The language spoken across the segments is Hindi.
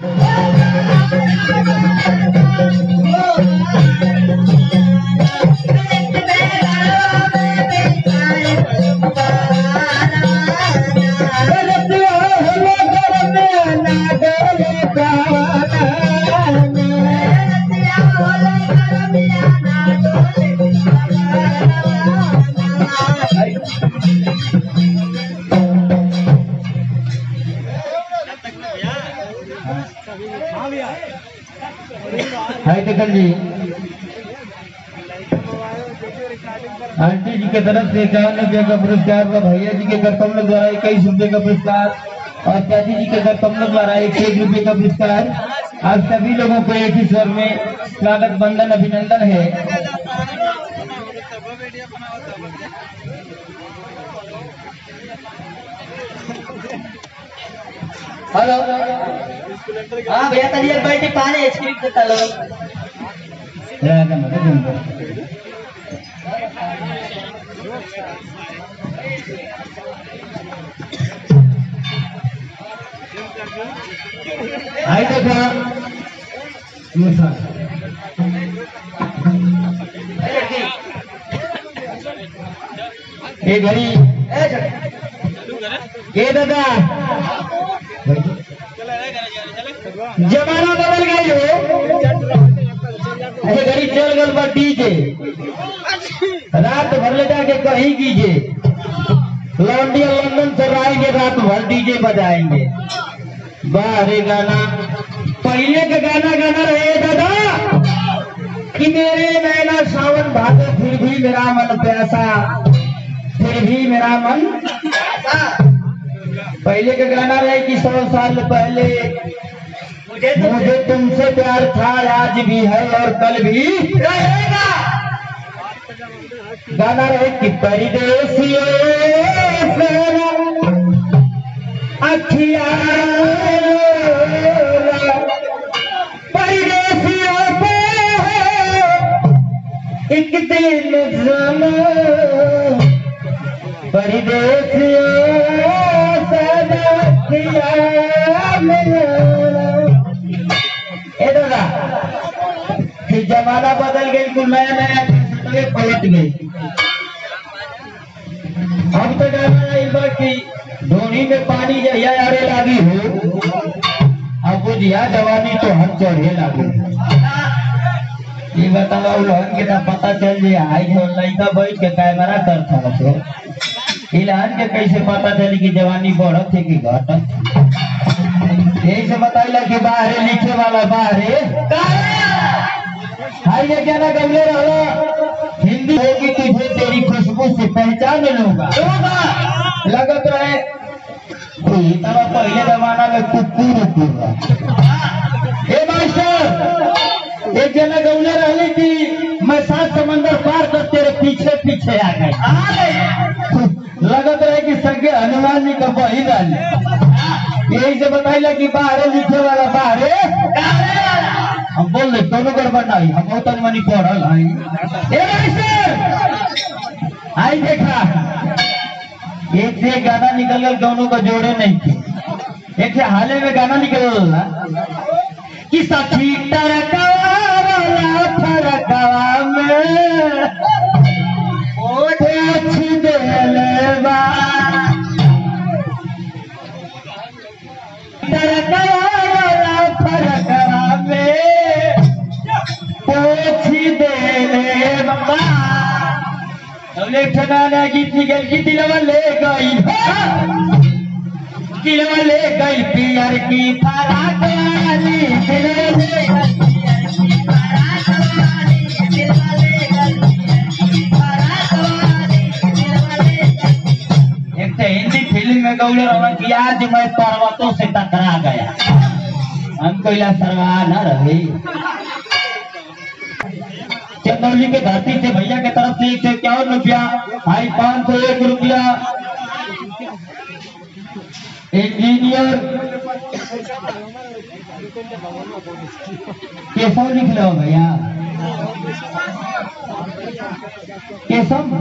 हाय देखल जी, आंटी जी के तरफ से 51 रुपये का पुरस्कार व भैया जी के कर्तव्य द्वारा 21 रुपये का पुरस्कार और चाची जी के कर्तव्य द्वारा 1 रुपये का पुरस्कार। आप सभी लोगों को एक ही स्वर में स्वागत बंदन अभिनंदन है। हेलो, हाँ भैया तनिया बैठी पानी स्क्रिप्ट देता लो। आई देखा ये घड़ी ये दादा जमाना बदल गई हो। ऐसे घड़ी चल गल पर डीजे रात भर ले जाके कहीं कीजिए लौंडिया लंदन से आएंगे, रात भर डीजे बजाएंगे। बाहरे गाना पहले का गाना गाना रहे दादा कि मेरे नैना सावन भादो फिर भी मेरा मन प्यासा, फिर भी मेरा मन पहले का गाना रहे कि 100 साल पहले मुझे तुमसे प्यार था, आज भी है और कल भी रहेगा। गाना रहे कि परदेसियों अखिया परदेसियों पे एक दिन जाना, परदेसियों फिर जमाना बदल गई, कुछ नया नया पलट गई। अब तो गाना कि धोनी में पानी जहिया आरे लागी हो, अब बुझिया जवानी तो हम चढ़े लागे। ये बताओ लोहन के पता चल जाए आई जो लड़का बैठ के कैमरा करता इलान के कैसे पता चली कि जवानी बढ़त है कि घटत। यही से बताइला कि बाहरे लिखे वाला बाहरे हाई ये क्या ना गमले रहा हिंदी होगी तुझे तेरी खुशबू से पहचान लूंगा। लगत रहे तब पहले जमाना में कुकुर हे मास्टर एक जना गमले रही थी, मैं 7 समंदर पार कर तेरे पीछे पीछे आ गए। लगत रहे कि सगे हनुमान जी का बही डाली। यही से बताइला कि बाहरे लिखे वाला बाहरे हम बोल रहे दोनों गड़बड़ नहीं, हम बहुत मनी पढ़ल आई देखा एक से गाना निकल गया, दोनों को जोड़े नहीं थे। एक से हाले में गाना निकल कि सखी तरकवा फरकवा में गीत निकल की दिलवा ले गई, दिलवा ले गई पियर की फराक वाली, दिलवा ले गई हिंदी फिल्म में गौले रहा कि आज मैं पर्वतों से टकरा गया, हमको इला सरवा न रहे। चंदौली के धरती से भैया के तरफ से 151 रुपया, भाई 501 रुपया। इंजीनियर केशव लिख लो भैया, केशव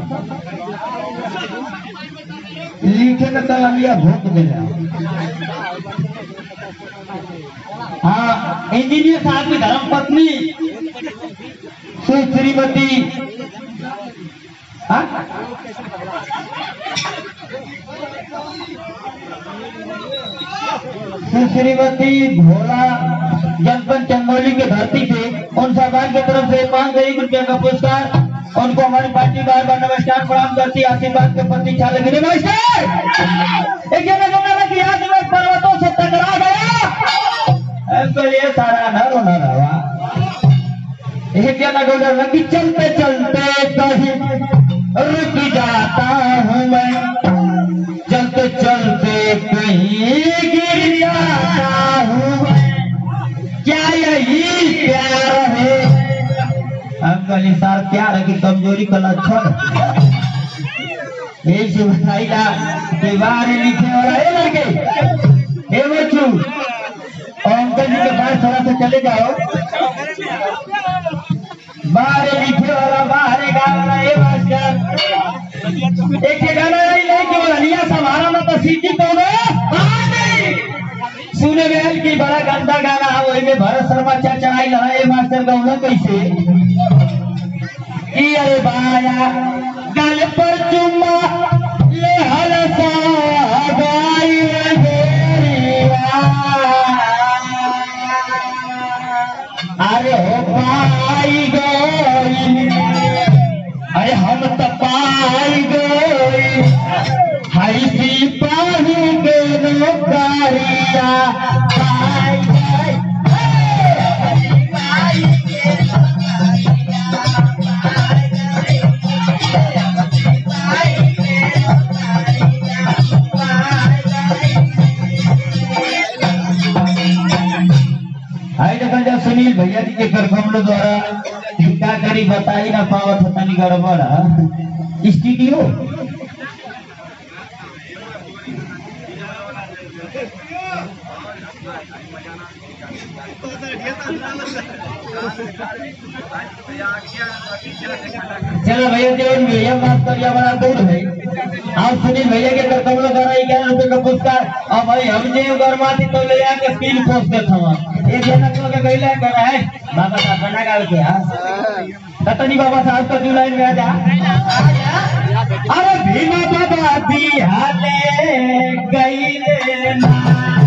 लिखे न कलमिया भूख दे हाँ, इंजीनियर साहब की धर्म पत्नी श्रीमती श्रीमती भोला जनपद चंदौली की धरती से उन सरकार की तरफ से 5,000 रुपया का पुरस्कार उनको हमारी पार्टी बार बार नमस्कार प्रणाम करती आशीर्वाद के प्रति छाले गिरे नमस्कार। एक जना कि आज मैं पर्वतों से टकरा गया तो ये सारा न रोना रहा। एक जना गोला लगी चलते चलते कहीं रुक जाता हूँ मैं, चलते चलते कहीं गिर जाता हूँ मैं, क्या यही प्यार है? अंकल सार प्यार है कि कमजोरी का लक्षण? यही से बताइला दीवार लिखे वाला है लड़के हे बच्चू अंकल जी के पास थोड़ा सा चले जाओ। बाहर लिखे वाला बाहर गाँव वाला ये मास्टर एक गाना नहीं लेके वालिया समारा ना तो सीटी तो सुने में की बड़ा गंदा गाना है वही में भरत शर्मा चढ़ाई लड़ा ये मास्टर गाँव कैसे कि अरे बाया गल पर चुम्मा ले हलसा गाई अरे हो पाई गई अरे हम तो पाई गई हरी सिपाही के नौकरिया पाई गई सुनील भैया जी के करकमलों द्वारा क्या करी बताई ना पावत होता नहीं गड़बड़ स्टूडियो चलो भैया जी भैया बात करिए बड़ा दूर है आप सुनील भैया के करकमलों द्वारा 11 रुपए का पुरस्कार और भाई हम जे गरमाती तो ले आके पील पोस के थवा एक जना को के गइला कर है बाबा का खाना गाल के ततनी बाबा साहब का जुलाई में आ जा अरे भीमा बाबा बिहाले गइले ना